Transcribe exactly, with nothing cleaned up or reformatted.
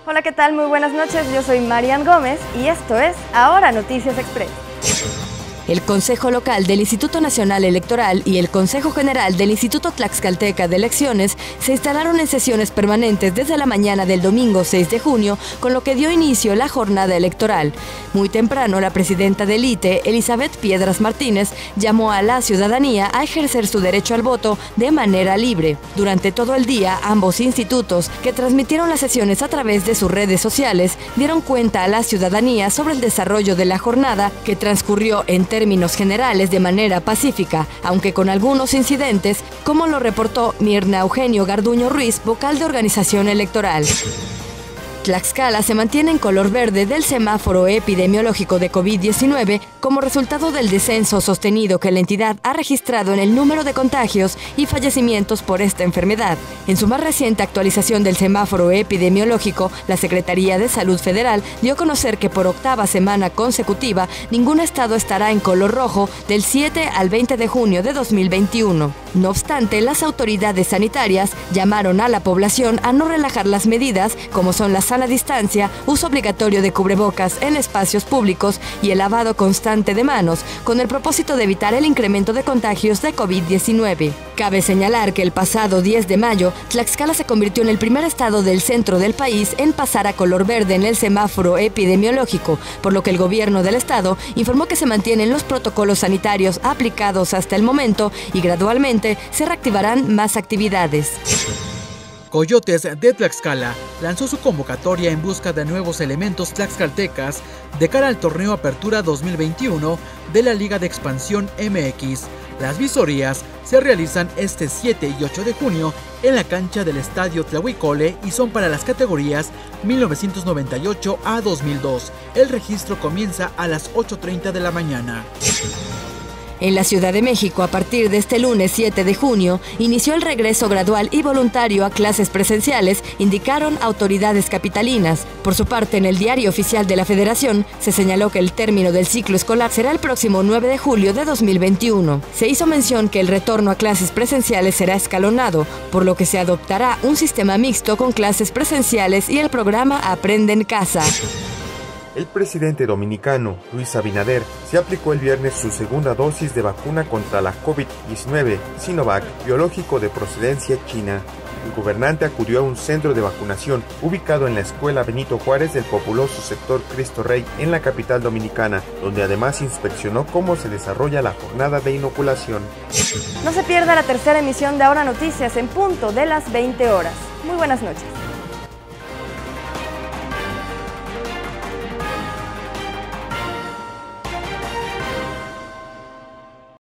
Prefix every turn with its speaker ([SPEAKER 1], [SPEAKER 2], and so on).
[SPEAKER 1] Hola, ¿qué tal? Muy buenas noches, yo soy Marian Gómez y esto es Ahora Noticias Express.
[SPEAKER 2] El Consejo Local del Instituto Nacional Electoral y el Consejo General del Instituto Tlaxcalteca de Elecciones se instalaron en sesiones permanentes desde la mañana del domingo seis de junio, con lo que dio inicio la jornada electoral. Muy temprano, la presidenta del I T E, Elizabeth Piedras Martínez, llamó a la ciudadanía a ejercer su derecho al voto de manera libre. Durante todo el día, ambos institutos, que transmitieron las sesiones a través de sus redes sociales, dieron cuenta a la ciudadanía sobre el desarrollo de la jornada, que transcurrió en términos generales de manera pacífica, aunque con algunos incidentes, como lo reportó Mirna Eugenio Garduño Ruiz, vocal de organización electoral. Tlaxcala se mantiene en color verde del semáforo epidemiológico de COVID diecinueve como resultado del descenso sostenido que la entidad ha registrado en el número de contagios y fallecimientos por esta enfermedad. En su más reciente actualización del semáforo epidemiológico, la Secretaría de Salud Federal dio a conocer que por octava semana consecutiva ningún estado estará en color rojo del siete al veinte de junio de dos mil veintiuno. No obstante, las autoridades sanitarias llamaron a la población a no relajar las medidas, como son la sana distancia, uso obligatorio de cubrebocas en espacios públicos y el lavado constante de manos, con el propósito de evitar el incremento de contagios de COVID diecinueve. Cabe señalar que el pasado diez de mayo, Tlaxcala se convirtió en el primer estado del centro del país en pasar a color verde en el semáforo epidemiológico, por lo que el gobierno del estado informó que se mantienen los protocolos sanitarios aplicados hasta el momento y gradualmente se reactivarán más actividades.
[SPEAKER 3] Coyotes de Tlaxcala lanzó su convocatoria en busca de nuevos elementos tlaxcaltecas de cara al torneo Apertura dos mil veintiuno de la Liga de Expansión M X. Las visorías se realizan este siete y ocho de junio en la cancha del Estadio Tlahuicole y son para las categorías mil novecientos noventa y ocho a dos mil dos. El registro comienza a las ocho treinta de la mañana.
[SPEAKER 2] En la Ciudad de México, a partir de este lunes siete de junio, inició el regreso gradual y voluntario a clases presenciales, indicaron autoridades capitalinas. Por su parte, en el Diario Oficial de la Federación, se señaló que el término del ciclo escolar será el próximo nueve de julio de dos mil veintiuno. Se hizo mención que el retorno a clases presenciales será escalonado, por lo que se adoptará un sistema mixto con clases presenciales y el programa Aprende en Casa.
[SPEAKER 4] El presidente dominicano, Luis Abinader, se aplicó el viernes su segunda dosis de vacuna contra la COVID diecinueve, Sinovac, biológico de procedencia china. El gobernante acudió a un centro de vacunación ubicado en la Escuela Benito Juárez del populoso sector Cristo Rey en la capital dominicana, donde además inspeccionó cómo se desarrolla la jornada de inoculación.
[SPEAKER 1] No se pierda la tercera emisión de Ahora Noticias en punto de las veinte horas. Muy buenas noches.